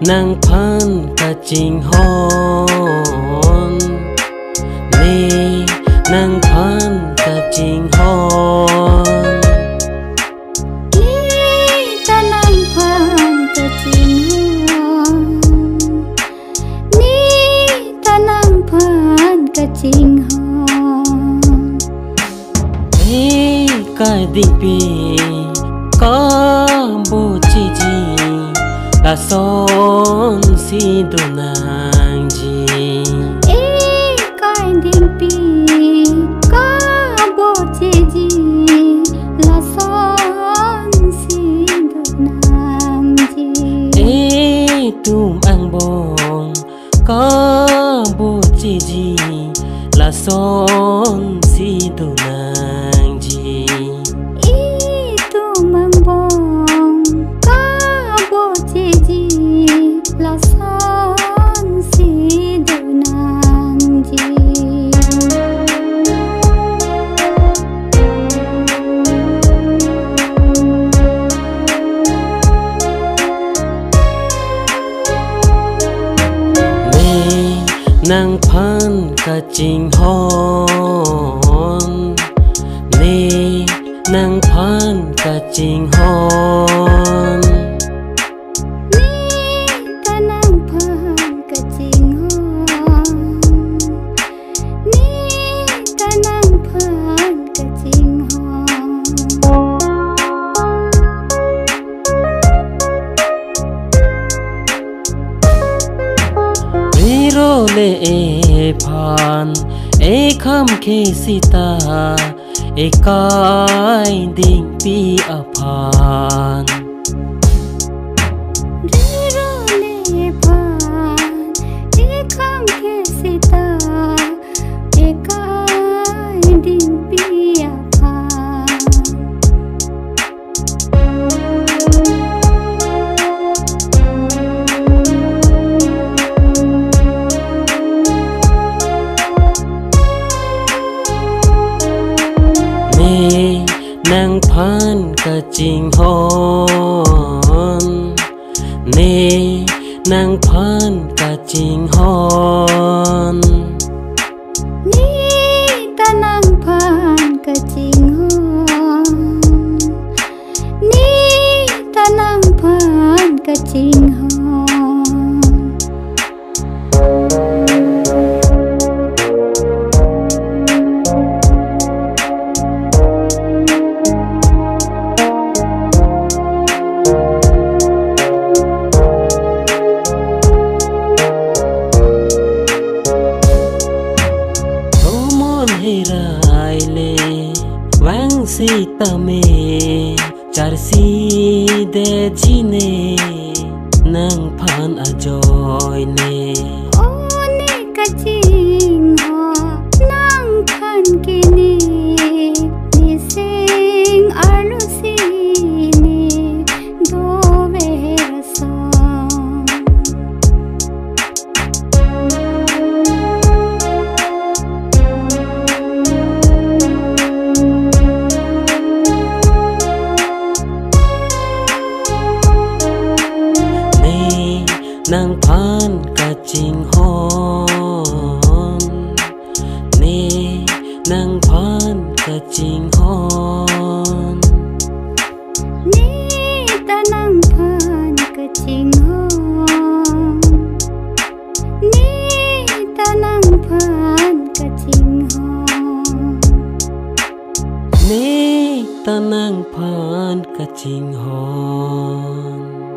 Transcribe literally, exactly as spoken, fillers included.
nàng phan cả trình hòn nê nàng phan cả trình hòn ni ta nàng phan cả trình hòn ni ta nàng phan cả trình hòn ê cái định pi có bộ chi chi là son si do nàng ji ê cái định pi có bộ chi chi là son si do nàng ji ê tum ang bong có bộ chi chi là son si do nàng ji ê tu mang bong có bộ chi chi là son si do nàng ji nàng phan cả trình hòn nê nàng phan cả trình hòn ni ta nàng phan cả trình hòn ni ta nàng phan cả trình hòn ro le e phan e kham khe sita e kai ding pi a phan ro le phan e kham khe sita e kai ding pi a phan nàng phan cả trình hòn nê nàng phan cả trình hòn ni ta nàng phan cả trình hòn ni ta nàng phan cả trình hòn herai le wang si tame char si de chine nang phan a joy ne ô ni ka ching ho nang phan ki ni ni sing arlu si ni do ve song nàng phan cả trình hòn nê nàng phan cả trình hòn ni ta nàng phan cả trình hòn ni ta nàng phan cả trình hòn nê ta nàng phan cả trình hòn